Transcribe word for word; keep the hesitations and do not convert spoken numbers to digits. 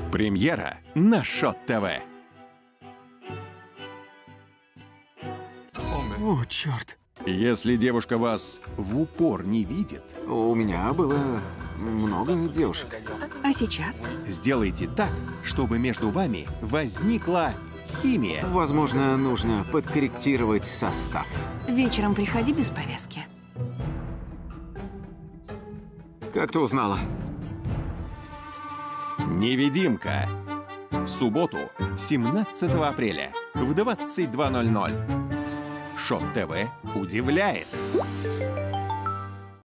Премьера на Шот ТВ. О, черт. Если девушка вас в упор не видит, У меня было много девушек. А сейчас? сделайте так, чтобы между вами возникла химия. Возможно, нужно подкорректировать состав. Вечером приходи без повязки. Как ты узнала? Невидимка. В субботу, семнадцатого апреля в двадцать два ноль ноль. Шот ТВ удивляет.